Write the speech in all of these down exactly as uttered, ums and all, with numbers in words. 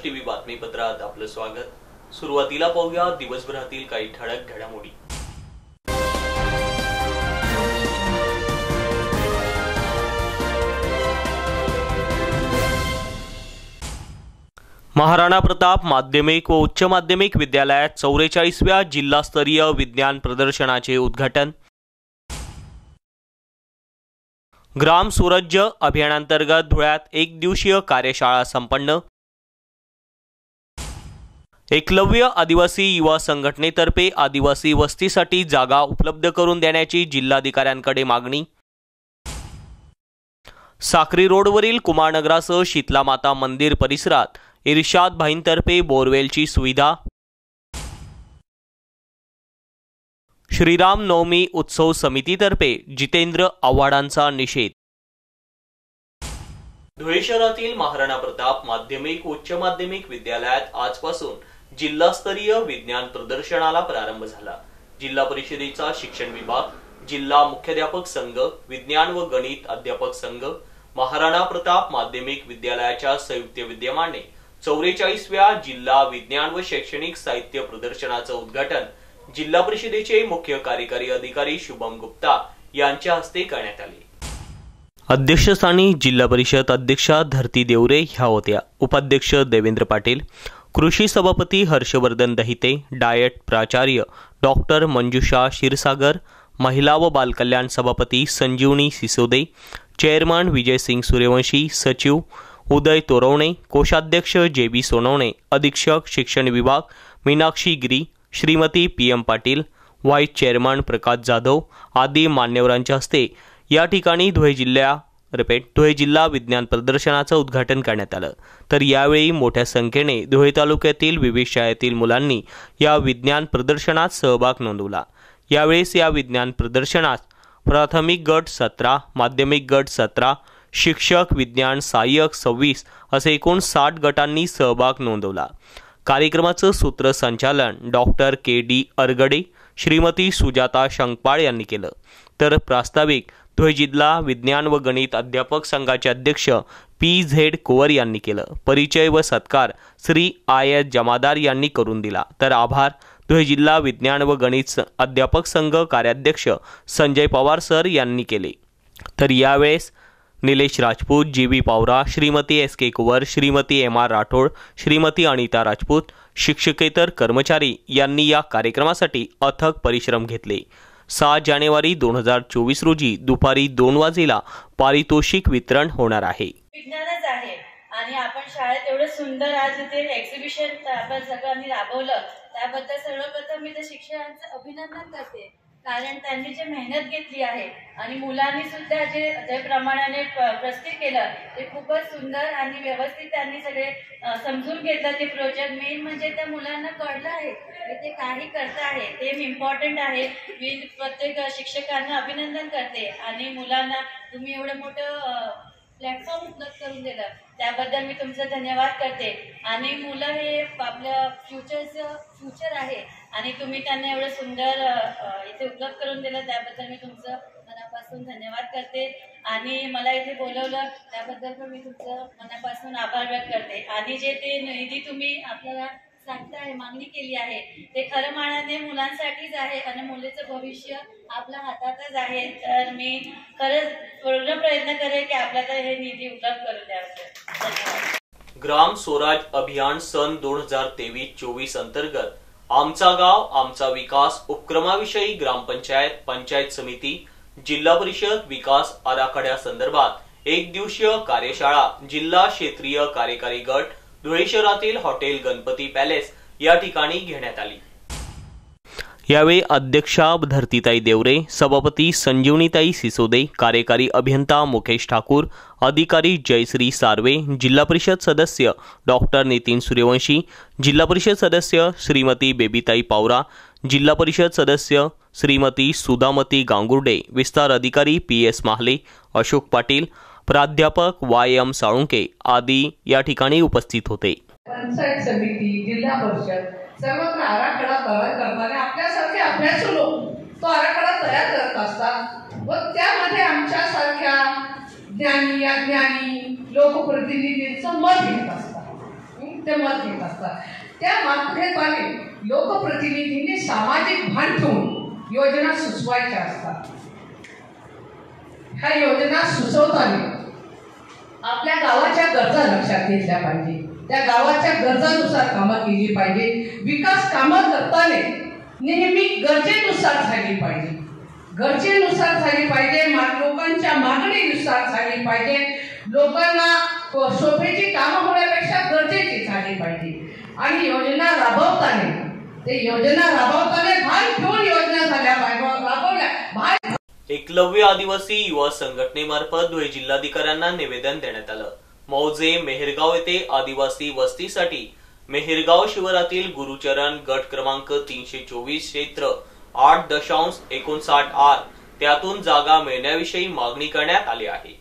TV बातमीपत्रात आपलं स्वागत। सुरुवातीला पाहूया दिवसभरातील काही ठळक घडामोडी। महाराणा प्रताप माध्यमिक व उच्च माध्यमिक विद्यालयात चौवेचाळीसव्या जिल्हास्तरीय विज्ञान प्रदर्शनाचे उद्घाटन। ग्राम स्वराज्य अभियानांतर्गत धुळ्यात एक दिवसीय कार्यशाळा संपन्न। एकलव्य आदिवासी युवा संघटनेतर्फे आदिवासी वस्तीसाठी जागा उपलब्ध करून देण्याची जिल्हाधिकाऱ्यांकडे मागणी। साक्री रोडवरील कुमारनगरासह शीतला माता मंदिर परिसरात इर्शाद भाईंतर्फे बोरवेलची सुविधा। श्रीराम नवमी उत्सव समितीतर्फे जितेंद्र आव्हाडांचा निषेध। धुळे शहरातील महाराणा प्रताप माध्यमिक उच्च माध्यमिक विद्यालयात आजपासून जिल्हास्तरीय विज्ञान प्रदर्शनाला प्रारंभ झाला। जिल्हा परिषदेचा शिक्षण विभाग, जिल्हा मुख्याध्यापक संघ, विज्ञान व गणित अध्यापक संघ, महाराणा प्रताप माध्यमिक विद्यालयाच्या संयुक्त विद्यमाने चौवेचाळीसव्या जिल्हा विज्ञान व शैक्षणिक साहित्य प्रदर्शनाचं उद्घाटन जिल्हा परिषदेचे मुख्य कार्यकारी अधिकारी शुभम गुप्ता यांच्या हस्ते करण्यात आले। अध्यक्षस्थानी जिल्हा परिषद अध्यक्षा धरती देवरे ह्या होत्या। उपाध्यक्ष देवेंद्र पाटील, कृषी सभापती हर्षवर्धन दहिते, डायट प्राचार्य डॉक्टर मंजुषा क्षीरसागर, महिला व बालकल्याण सभापती संजीवनी सिसोदे, चेअरमन विजयसिंग सूर्यवंशी, सचिव उदय तोरवणे, कोषाध्यक्ष जे बी सोनवणे, अधीक्षक शिक्षण विभाग Meenakshi Giri, Shrimati P M Patil, vice chairman Prakash Jadhav आदी मान्यवरांच्या हस्ते या ठिकाणी धुळे जिल्हा रिपीट धुळे जिल्हा विज्ञान प्रदर्शनाचं उद्घाटन करण्यात आलं। तर यावेळी मोठ्या संख्येने धुळे तालुक्यातील विविध शाळेतील मुलांनी या विज्ञान प्रदर्शनात सहभाग नोंदवला। यावेळेस या विज्ञान प्रदर्शनात प्राथमिक गट सतरा, माध्यमिक गट सतरा, शिक्षक विज्ञान सहाय्यक सव्वीस असे एकूण साठ गटांनी सहभाग नोंदवला। कार्यक्रमाचं सूत्रसंचालन doctor K D Argade, Shrimati Sujata Shankpal यांनी केलं। तर प्रास्ताविक धुळे जिल्हा विज्ञान व गणित अध्यापक संघाचे अध्यक्ष पी झेड कुवर यांनी केलं। परिचय व सत्कार श्री आय एस जमादार यांनी करून दिला। तर आभार धुळे जिल्हा विज्ञान व गणित अध्यापक संघ कार्याध्यक्ष संजय पवार सर यांनी केले। तर यावेळेस Nilesh Rajput, G B Pawara, Shrimati S K Kuwar, Shrimati M R Rathod, Shrimati Anita Rajput, शिक्षकेतर कर्मचारी यांनी या कार्यक्रमासाठी अथक परिश्रम घेतले। सहा जानेवारी दोन हजार चोवीस रोजी दुपारी दोन वाजेला पारितोषिक वितरण होणार आहे। विज्ञानच आहे आणि आपण शाळेत एवढं सुंदर आज इथे एक्झिबिशन आपण सगळ्यांनी राबवलं, त्याबद्दल सर्वप्रथम मी त्या शिक्षकांचं अभिनंदन करते, कारण त्यांनी जे मेहनत घेतली आहे आणि मुलांनी सुद्धा जे ज्या प्रमाणाने प्रस्तुत केलं ते खूपच सुंदर आणि व्यवस्थित त्यांनी सगळे समजून घेतलं। ते प्रोजेक्ट मेन म्हणजे त्या मुलांना कळलं आहे ते काही करत आहे, ते इम्पॉर्टंट आहे। मी प्रत्येक शिक्षकांना अभिनंदन करते आणि मुलांना तुम्ही एवढं मोठं प्लॅटफॉर्म उपलब्ध करून दिलं त्याबद्दल मी तुमचं धन्यवाद करते। आणि मुलं हे आपल्या फ्युचरचं फ्युचर आहे आणि तुम्ही त्यांना एवढं सुंदर इथे उपलब्ध करून दिलं त्याबद्दल मी तुमचं मनापासून धन्यवाद करते। आणि मला इथे बोलवलं त्याबद्दल पण मी तुमचं मनापासून आभार व्यक्त करते। आणि जे ते निधी तुम्ही आपल्याला सांगताय, मागणी केली आहे, ते खरं मानाने मुलांसाठीच आहे आणि मुलीचं भविष्य आपल्या हातातच आहे। तर मी खरंच पूर्ण प्रयत्न करेन की आपल्याला हे निधी उपलब्ध करून द्यावं। धन्यवाद। ग्राम स्वराज अभियान सन दोन हजार तेवीस चोवीस अंतर्गत आमचा गाव आमचा विकास उपक्रमाविषयी ग्रामपंचायत, पंचायत समिती, जिल्हा परिषद विकास आराखड्यासंदर्भात एक दिवसीय कार्यशाळा जिल्हा क्षेत्रीय कार्यकारी गट धुळे शहरातील हॉटेल गणपती पॅलेस या ठिकाणी घेण्यात आली। यावेळी अध्यक्षा धरतीताई देवरे, सभापती संजीवनीताई सिसोदे, कार्यकारी अभियंता मुकेश ठाकूर, अधिकारी जयश्री सार्वे, जिल्हा परिषद सदस्य डॉक्टर नितीन सूर्यवंशी, जिल्हा परिषद सदस्य श्रीमती बेबीताई पावरा, जिल्हा परिषद सदस्य श्रीमती सुधामती गांगुर्डे, विस्तार अधिकारी पी एस माहले, अशोक पाटील, प्राध्यापक वाय एम साळुंके आदी या ठिकाणी उपस्थित होते। पंचायत समिती, जिल्हा परिषद सर्वत्र आराखडा तयार करताना आपल्यासारखे अभ्यासू लोक तो आराखडा तयार करत असतात व त्यामध्ये आमच्यासारख्या ज्ञानी अज्ञानी लोकप्रतिनिधींचं मत घेत असतात। ते मत घेत असतात. त्या माध्यमाने लोकप्रतिनिधींनी सामाजिक भान ठेवून योजना सुचवायच्या असतात. ह्या योजना सुचवताना आपल्या गावाच्या गरजा लक्षात घेतल्या पाहिजे. त्या गावाच्या गरजानुसार कामं केली पाहिजे. विकास कामं करताना नेहमी गरजेनुसार झाली पाहिजे. गरजेनुसार झाली पाहिजे. लोकांच्या मागणीनुसार झाली पाहिजे. लोकांना सोपेची कामं होण्यापेक्षा गरजेची झाली पाहिजे. आणि योजना राबवताना ते योजना राबवताना भान ठेवून योजना झाल्या पाहिजे राबवल्या भान. एकलव्य आदिवासी युवा संघटनेमार्फत धुळे जिल्हाधिकाऱ्यांना निवेदन देण्यात आलं. मौजे मेहरगाव येथे आदिवासी वस्तीसाठी मेहरगाव शिवारातील गुरुचरण गट क्रमांक तीनशे चोवीस क्षेत्र आठ दशांश एकोणसाठ आर त्यातून जागा मिळण्याविषयी मागणी करण्यात आली आहे.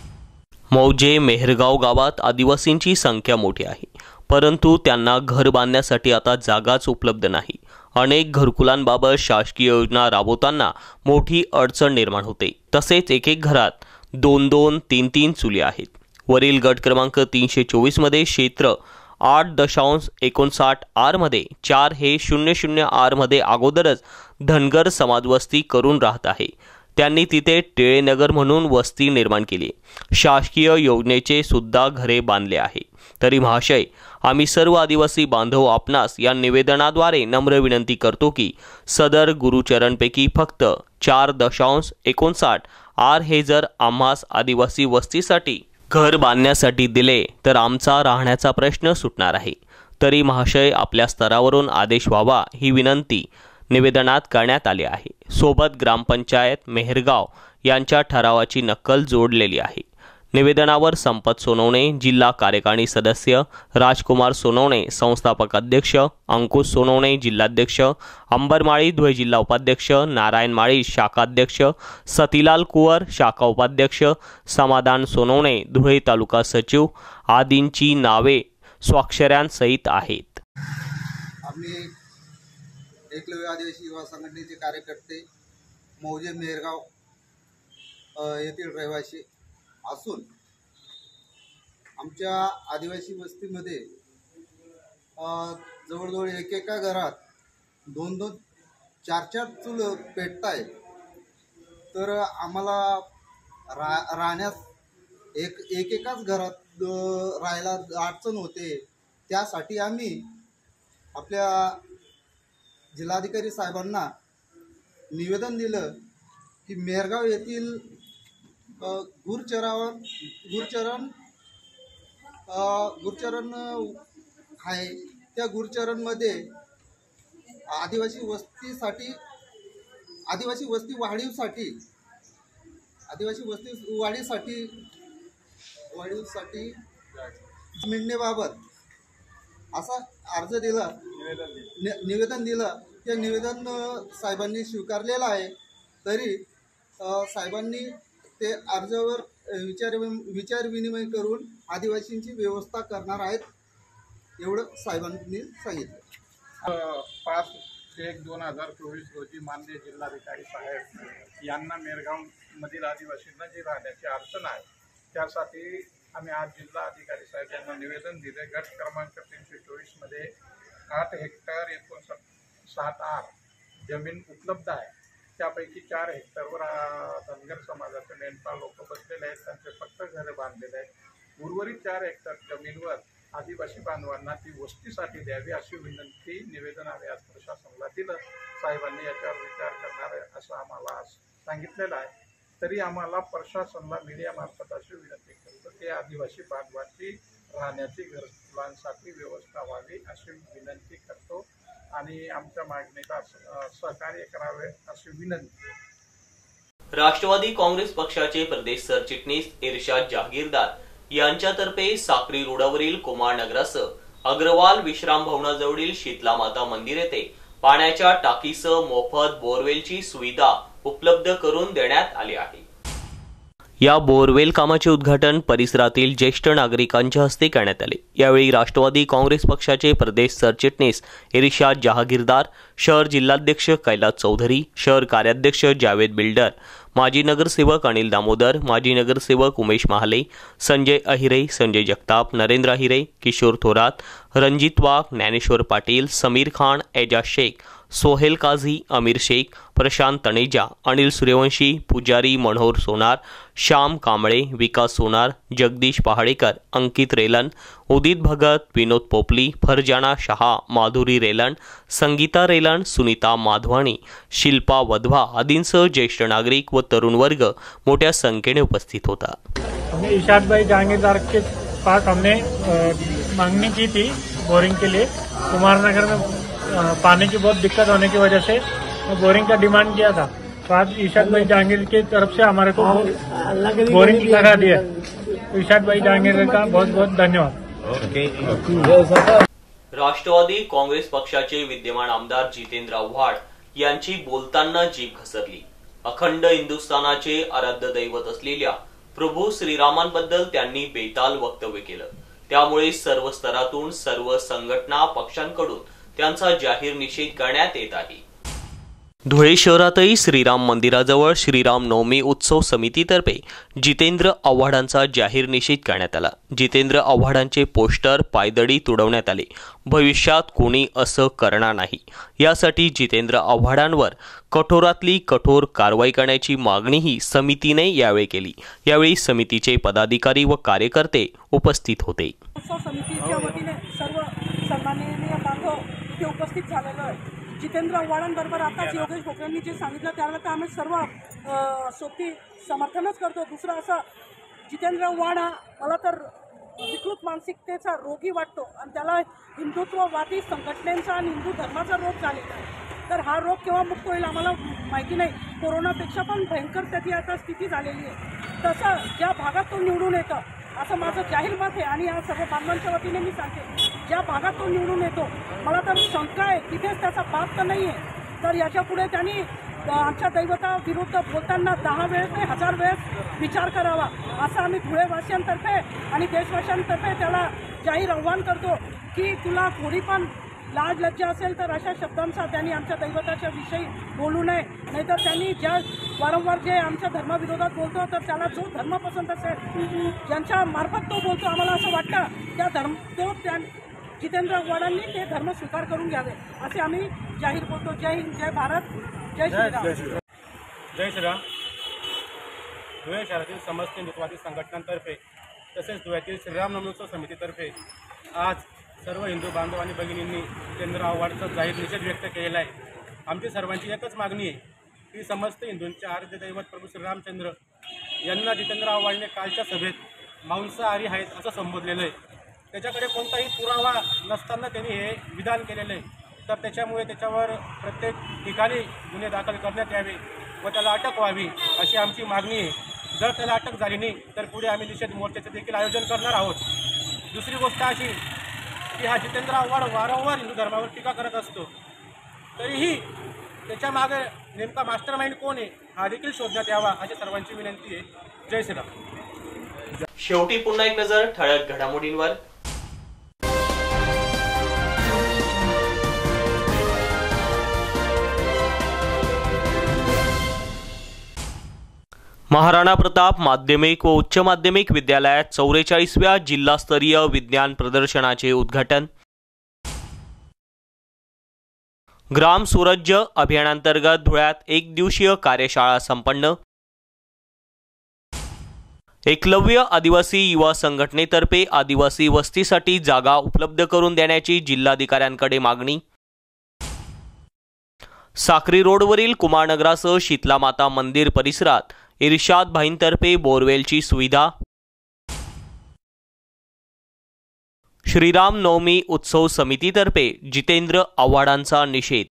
मौजे मेहरगाव गावात आदिवासींची संख्या मोठी आहे, परंतु त्यांना घर बांधण्यासाठी आता जागाच उपलब्ध नाही. अनेक घरकुलांबाबत शासकीय योजना राबवताना मोठी अडचण निर्माण होते. तसेच एक एक घरात दोन दोन तीन तीन चुली आहेत. वरील गट क्रमांक तीनशे चोवीस मध्ये क्षेत्र आठ दशांश एकोणसाठ आर मध्ये चार हे शून्य शून्य आर मध्ये अगोदरच धनगर समाजवस्ती करून राहत आहे. त्यांनी तिथे टिळेनगर म्हणून वस्ती निर्माण केली. शासकीय योजनेचे सुद्धा घरे बांधले आहे. तरी महाशय, आम्ही सर्व आदिवासी बांधव आपणास या निवेदनाद्वारे नम्र विनंती करतो की सदर गुरुचरणपैकी फक्त चार दशांश एकोणसाठ आर हे जर आम्हास आदिवासी वस्तीसाठी घर बांधण्यासाठी दिले तर आमचा राहण्याचा प्रश्न सुटणार आहे. तरी महाशय, आपल्या स्तरावरून आदेश व्हावा ही विनंती निवेदनात करण्यात आली आहे. सोबत ग्रामपंचायत मेहरगाव यांच्या ठरावाची नक्कल जोडलेली आहे. निवेदनावर संपत सोनवणे जिल्हा कार्यकारिणी सदस्य, राजकुमार सोनवणे संस्थापक अध्यक्ष, अंकुश सोनवणे जिल्हाध्यक्ष, अंबरमाळी धुळे जिल्हा उपाध्यक्ष, नारायण माळी शाखाध्यक्ष, सतीलाल कुवर शाखा उपाध्यक्ष, समाधान सोनवणे धुळे तालुका सचिव आदींची नावे स्वाक्षऱ्यांसहित आहेत. आम्ही एकलव्य आदिवासी युवा संघटनेचे कार्यकर्ते मौजे मेहरगाव येथील रहिवासी असून आमच्या आदिवासी वस्तीमध्ये जवळजवळ एकेका घरात दोन दोन चार चार चूल पेटत आहेत. तर आम्हाला रा राहण्यास एक एकेकाच घरात राहायला अडचण होते. त्यासाठी आम्ही आपल्या जिल्हाधिकारी साहेबांना निवेदन दिलं की मेहरगाव येथील गुरचरावर गुरचरण गुरचरण आहे. त्या गुरचरणमध्ये आदिवासी वस्तीसाठी आदिवासी वस्ती वाढीसाठी आदिवासी वस्ती वाढीसाठी वाढीसाठी मिळण्याबाबत असा अर्ज दिला, निवेदन दिलं. ते निवेदन साहेबांनी स्वीकारलेलं आहे. तरी साहेबांनी ते अर्जावर विचार विचार विनिमय करून आदिवासींची व्यवस्था करणार आहेत एवढं साहेबांनी सांगितलं. पाच एक दोन हजार चोवीस रोजी माननीय जिल्हाधिकारी साहेब यांना मेहरगावमधील आदिवासींना जी राहण्याची अडचण आहे त्यासाठी आम्ही आज जिल्हा अधिकारी साहेब यांना निवेदन दिले. गट क्रमांक तीनशे चोवीसमध्ये आठ हेक्टर एकोणसाठ आर जमीन उपलब्ध आहे. त्यापैकी चार हेक्टरवर धनगर समाजाचे मेंढपाळ लोक बसलेले आहेत. त्यांचे फक्त घरे बांधलेले आहेत. उर्वरित चार हेक्टर जमीनवर आदिवासी बांधवांना ती वस्तीसाठी द्यावी अशी विनंती निवेदन आम्ही आज प्रशासनाला दिलं. साहेबांनी याच्यावर विचार करणार आहे असं आम्हाला सांगितलेलं आहे. तरी आम्हाला प्रशासनाला मीडियामार्फत अशी विनंती करतो की आदिवासी बांधवांची राहण्याची घरकुलांसाठी व्यवस्था व्हावी अशी विनंती करतो आणि आमच्या मागणीला सहकार्य करावे अशी विनंती. राष्ट्रवादी काँग्रेस पक्षाचे प्रदेश सरचिटणीस इर्शाद जहागीरदार यांच्यातर्फे साक्री रोडावरील कुमार नगरासह अग्रवाल विश्राम भवनाजवळील शीतला माता मंदिर येथे पाण्याच्या टाकीसह मोफत बोरवेलची सुविधा उपलब्ध करून देण्यात आली आहे. या बोरवेल कामाचे उद्घाटन परिसरातील ज्येष्ठ नागरिकांच्या हस्ते करण्यात आले. यावेळी राष्ट्रवादी काँग्रेस पक्षाचे प्रदेश सरचिटणीस इर्शाद जहागीरदार, शहर जिल्हाध्यक्ष कैलास चौधरी, शहर कार्याध्यक्ष जावेद बिल्डर, माजी नगरसेवक अनिल दामोदर, माजी नगरसेवक उमेश महाले, संजय अहिरे, संजय जगताप, नरेंद्र अहिरे, किशोर थोरात, रणजित वाघ, ज्ञानेश्वर पाटील, समीर खान, एजाज शेख, सोहेल काझी, अमीर शेख, प्रशांत तनेजा, अनिल सूर्यवंशी, पुजारी मनोहर सोनार, श्याम कांबळे, विकास सोनार, जगदीश पहाडेकर, अंकित रेलन, उदित भगत, विनोद पोपली, फरजाना शहा, माधुरी रेलन, संगीता रेलन, सुनीता माधवानी, शिल्पा वधवा आदींसह ज्येष्ठ नागरिक व तरुण वर्ग मोठ्या संख्येने उपस्थित होता। इरशाद भाई जहांगीरदार के पास हमने मांगनी की थी बोरिंग के लिए। कुमारनगर में पानी की बहुत दिक्कत होने की वजह से बोरिंग का डिमांड किया था, तो आज इरशाद भाई जहांगीर की तरफ से हमारे को बोरिंग लगा दिया। इरशाद भाई जहांगीर का बहुत बहुत धन्यवाद। राष्ट्रवादी काँग्रेस पक्षाचे विद्यमान आमदार जितेंद्र आव्हाड यांची बोलताना जीभ घसरली। अखंड हिंदुस्थानाचे आराध्य दैवत असलेल्या प्रभू श्रीरामांबद्दल त्यांनी बेताल वक्तव्य केलं। त्यामुळे सर्व स्तरातून सर्व संघटना पक्षांकडून त्यांचा जाहीर निषेध करण्यात येत आहे। धुळे शहरातही श्रीराम मंदिराजवळ श्रीराम नवमी उत्सव समितीतर्फे जितेंद्र आव्हाडांचा जाहीर निषेध करण्यात आला। जितेंद्र आव्हाडांचे पोस्टर पायदळी तुडवण्यात आले। भविष्यात कोणी असं करणार नाही यासाठी जितेंद्र आव्हाडांवर कठोरातली कठोर कारवाई करण्याची मागणीही समितीने यावेळी केली। यावेळी समितीचे पदाधिकारी व कार्यकर्ते उपस्थित होते। समितीच्या वतीने सर्व सन्माननीय बांधव इथे उपस्थित झालेलो आहे। जितेंद्र आव्हाडांबरोबर आता योगेश भोकरेंनी जे सांगितलं त्याला तर आम्ही सर्व सोबती समर्थनच करतो। दुसरं असं जितेंद्र आव्हाड हा मला तर विकृत मानसिकतेचा रोगी वाटतो आणि त्याला हिंदुत्ववादी संघटनेचा आणि हिंदू धर्माचा रोग झालेला आहे। तर हा रोग केव्हा मुक्त होईल आम्हाला माहिती नाही। कोरोनापेक्षा पण भयंकर त्याची आता स्थिती झालेली आहे। तसं ज्या भागात तो निवडून येतं असं माझं जाहीर मत आहे आणि या सर्व बांधवांच्या वतीने मी सांगते, ज्या भागात तो निवडून येतो मला तर शंका आहे तिथेच त्याचा बाप तर नाही आहे। तर याच्या पुढे त्यांनी आमच्या दैवताविरुद्ध बोलताना दहा वेळेस नाही हजार वेळेस विचार करावा असं आम्ही धुळेवासियांतर्फे आणि देशवासियांतर्फे त्याला जाहीर आव्हान करतो की तुला थोडी पण लाज लज्जा असेल तर अशा शब्दांचा त्यांनी आमच्या दैवताच्या विषयी बोलू नये। नाहीतर त्यांनी ज्या वारंवार जे आमच्या धर्माविरोधात बोलतो तर त्याला जो धर्म पसंत असेल ज्यांच्या मार्फत तो बोलतो आम्हाला असं वाटतं त्या धर्म तो त्या जितेंद्र आव्हाडांनी ते धर्म स्वीकार करून घ्यावे असे आम्ही जाहीर बोलतो। जय हिंद, जय भारत, जय श्रीराम। जय श्रीराम। धुळे शहरातील समस्त हिंदुत्ववादी संघटनांतर्फे तसेच धुळ्यातील श्रीराम नवमी उत्सव समितीतर्फे आज सर्व हिंदू बांधव आणि भगिनींनी जितेंद्र आव्हाडचा जाहीर निषेध व्यक्त केलेला आहे। आमची सर्वांची एकच मागणी आहे की समस्त हिंदूंचे आराध्य दैवत प्रभू श्रीरामचंद्र यांना जितेंद्र आव्हाडने कालच्या सभेत मांसाहारी आहेत असं संबोधलेलं आहे। त्याच्याकडे कोणताही पुरावा नसताना त्यांनी हे विधान केलेलं आहे। तर त्याच्यामुळे त्याच्यावर प्रत्येक ठिकाणी गुन्हे दाखल करण्यात यावे व त्याला अटक व्हावी अशी आमची मागणी आहे। जर त्याला अटक झाली नाही तर पुढे आम्ही निषेध मोर्चाचे देखील आयोजन करणार आहोत। दुसरी गोष्ट अशी की हा जितेंद्र आव्हाड वारंवार हिंदू धर्मावर टीका करत असतो, तरीही त्याच्या मागे नेमका मास्टर माइंड कोण आहे हा देखील शोधण्यात यावा अशी सर्वांची विनंती आहे। जय श्रीराम। शेवटी पुन्हा एक नजर ठळक घडामोडींवर। महाराणा प्रताप माध्यमिक व उच्च माध्यमिक विद्यालयात चौवेचाळीसव्या जिल्हास्तरीय विज्ञान प्रदर्शनाचे उद्घाटन। ग्राम स्वराज्य अभियानांतर्गत धुळ्यात एक दिवसीय कार्यशाळा संपन्न। एकलव्य आदिवासी युवा संघटनेतर्फे आदिवासी वस्तीसाठी जागा उपलब्ध करून देण्याची जिल्हाधिकाऱ्यांकडे मागणी। साक्री रोडवरील कुमारनगरासह शीतला माता मंदिर परिसरात इरशाद भाईंतर्फे बोरवेलची सुविधा। श्रीराम नवमी उत्सव समितीतर्फे जितेंद्र आव्हाडांचा निषेध।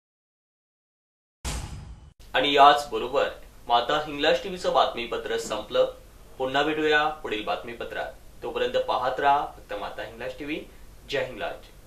आणि याच बरोबर माता हिंगलाज टीव्हीचं बातमीपत्र संपलं। पुन्हा भेटूया पुढील बातमीपत्रात। तोपर्यंत पाहत राहा फक्त माता हिंगलाज टीव्ही। जय हिंगलाज।